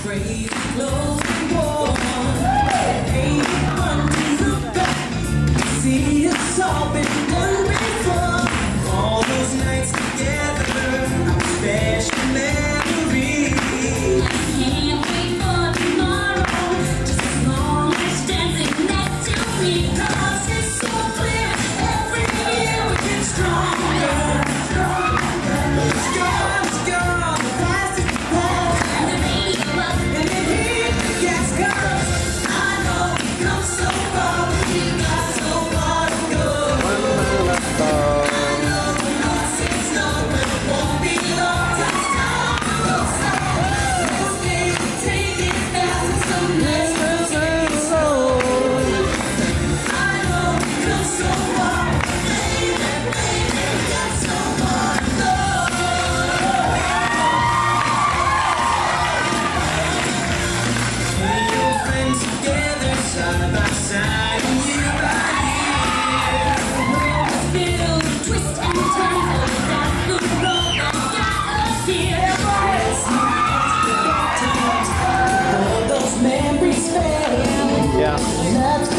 Crazy clothes and warm. Ain't fun to look back. See, it's all been done before. All those nights together, special memories. I can't wait for tomorrow, just as long as dancing next to me. 'Cause it's so clear, every year we get stronger. Let's go, the past is the past. And the radio up, And the heat that gets us. I know we've come so far, but we got so far to go. I know the loss is known, but it won't be long till it's time to go slow. Let's take it fast and some lessons take it slow. I know we've come so far, baby, we got so far to go. When your friends together, side by side, and year by year. the world is filled with twists and turns, all that's the road that got us here. All those memories fade. Yeah. Let's